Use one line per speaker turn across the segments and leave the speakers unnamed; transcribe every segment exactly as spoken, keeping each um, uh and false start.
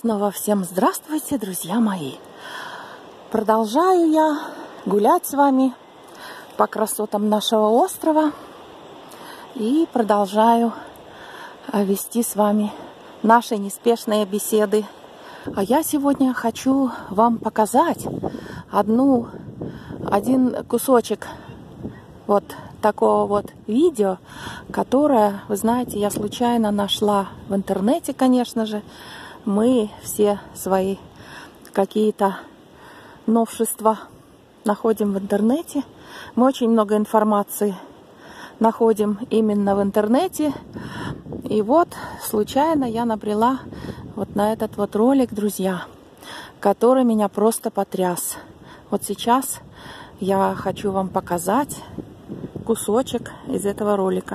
Снова всем здравствуйте, друзья мои! Продолжаю я гулять с вами по красотам нашего острова и продолжаю вести с вами наши неспешные беседы. А я сегодня хочу вам показать одну, один кусочек вот такого вот видео, которое, вы знаете, я случайно нашла в интернете, конечно же. Мы все свои какие-то новшества находим в интернете. Мы очень много информации находим именно в интернете. И вот случайно я набрела вот на этот вот ролик, друзья, который меня просто потряс. Вот сейчас я хочу вам показать кусочек из этого ролика.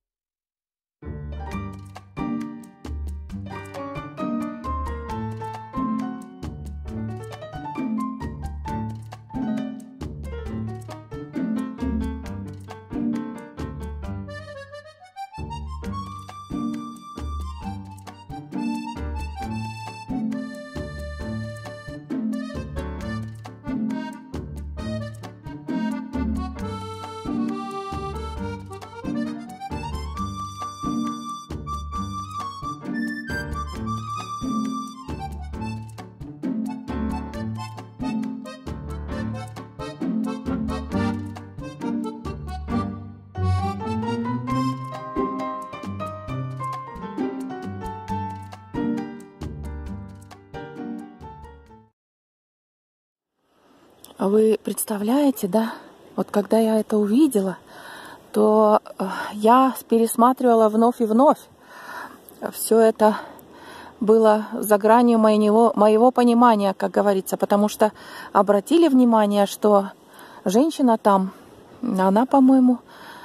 Вы представляете, да? Вот когда я это увидела, то я пересматривала вновь и вновь. Все это было за гранью моего, моего понимания, как говорится, потому что обратили внимание, что женщина там, она, по-моему,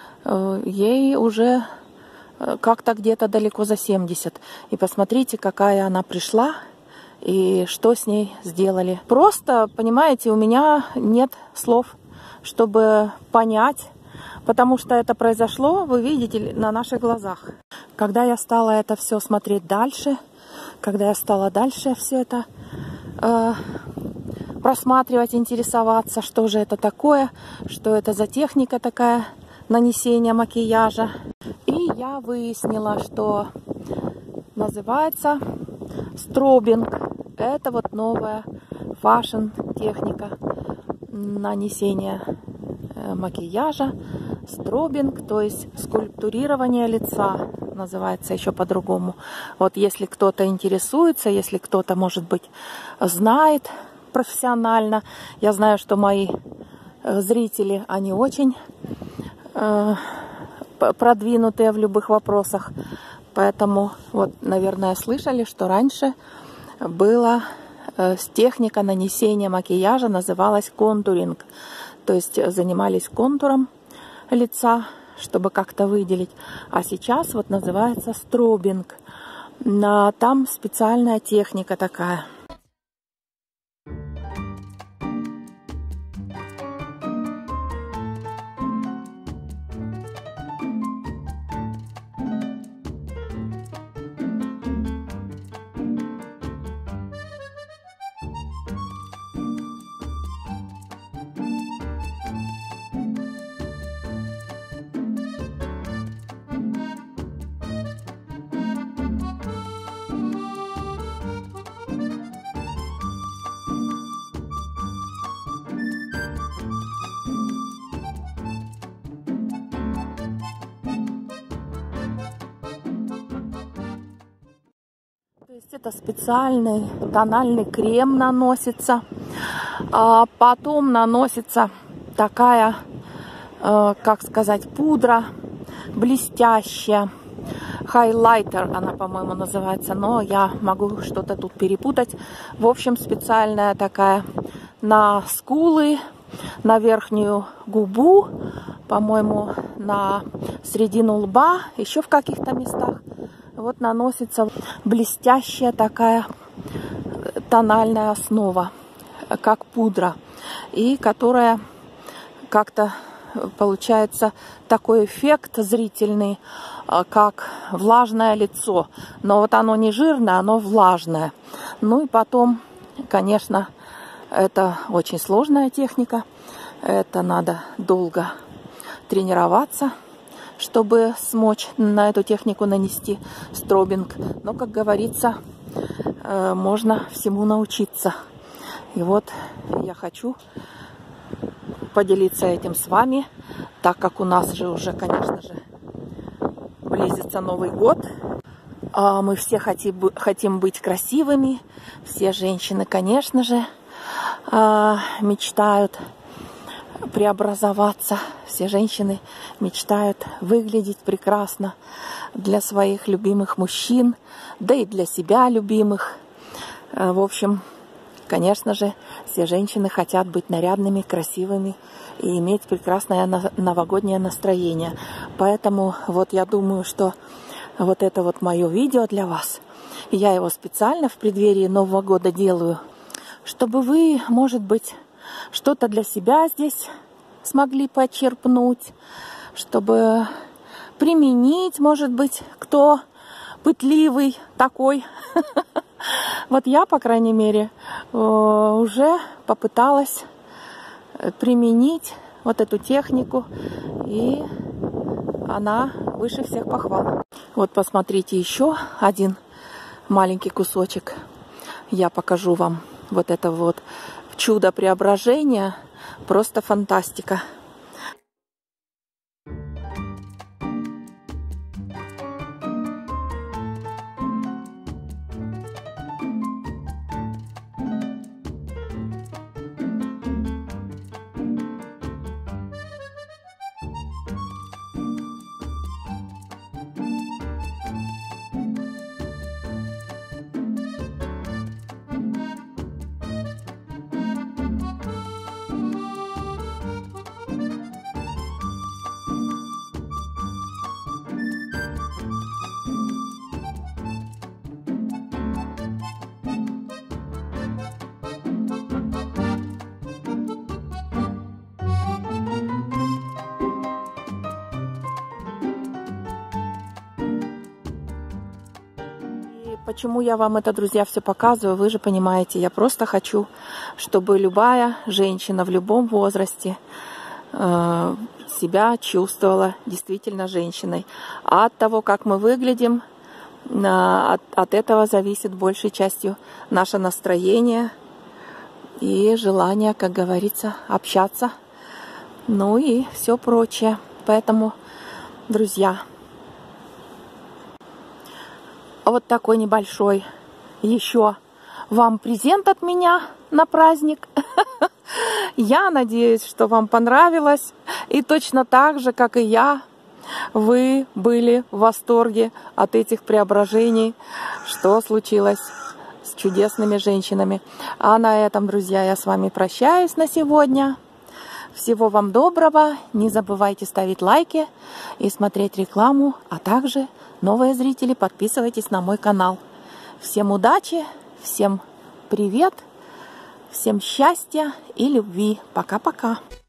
ей уже как-то где-то далеко за семьдесят. И посмотрите, какая она пришла. И что с ней сделали. Просто, понимаете, у меня нет слов, чтобы понять, потому что это произошло, вы видите, на наших глазах. Когда я стала это все смотреть дальше, когда я стала дальше все это э, просматривать, интересоваться, что же это такое, что это за техника такая нанесения макияжа. И я выяснила, что называется стробинг. Это вот новая фэшн-техника нанесения макияжа. Стробинг, то есть скульптурирование лица, называется еще по-другому. Вот если кто-то интересуется, если кто-то, может быть, знает профессионально. Я знаю, что мои зрители, они очень э, продвинутые в любых вопросах. Поэтому, вот, наверное, слышали, что раньше была э, техника нанесения макияжа, называлась контуринг. То есть занимались контуром лица, чтобы как-то выделить. А сейчас вот называется стробинг. На, там специальная техника такая. То есть это специальный тональный крем наносится, а потом наносится такая, э, как сказать, пудра блестящая, хайлайтер она, по-моему, называется, но я могу что-то тут перепутать. В общем, специальная такая на скулы, на верхнюю губу, по-моему, на середину лба, еще в каких-то местах. Вот наносится блестящая такая тональная основа, как пудра, и которая как-то получается такой эффект зрительный, как влажное лицо. Но вот оно не жирное, оно влажное. Ну и потом, конечно, это очень сложная техника. Это надо долго тренироваться, чтобы смочь на эту технику нанести стробинг. Но, как говорится, можно всему научиться. И вот я хочу поделиться этим с вами, так как у нас же уже, конечно же, близится Новый год. Мы все хотим, хотим быть красивыми. Все женщины, конечно же, мечтают преобразоваться. Все женщины мечтают выглядеть прекрасно для своих любимых мужчин, да и для себя любимых. В общем, конечно же, все женщины хотят быть нарядными, красивыми и иметь прекрасное новогоднее настроение. Поэтому вот я думаю, что вот это вот мое видео для вас. Я его специально в преддверии Нового года делаю, чтобы вы, может быть, что-то для себя здесь смогли почерпнуть, чтобы применить, может быть, кто пытливый такой. Вот я, по крайней мере, уже попыталась применить вот эту технику, и она выше всех похвал. Вот посмотрите, еще один маленький кусочек. Я покажу вам вот это вот чудо преображения. Просто фантастика. Почему я вам это, друзья, все показываю, вы же понимаете. Я просто хочу, чтобы любая женщина в любом возрасте э, себя чувствовала действительно женщиной. А от того, как мы выглядим, э, от, от этого зависит большей частью наше настроение и желание, как говорится, общаться. Ну и все прочее. Поэтому, друзья, вот такой небольшой еще вам презент от меня на праздник. Я надеюсь, что вам понравилось. И точно так же, как и я, вы были в восторге от этих преображений, что случилось с чудесными женщинами. А на этом, друзья, я с вами прощаюсь на сегодня. Всего вам доброго. Не забывайте ставить лайки и смотреть рекламу, а также, новые зрители, подписывайтесь на мой канал. Всем удачи, всем привет, всем счастья и любви. Пока-пока.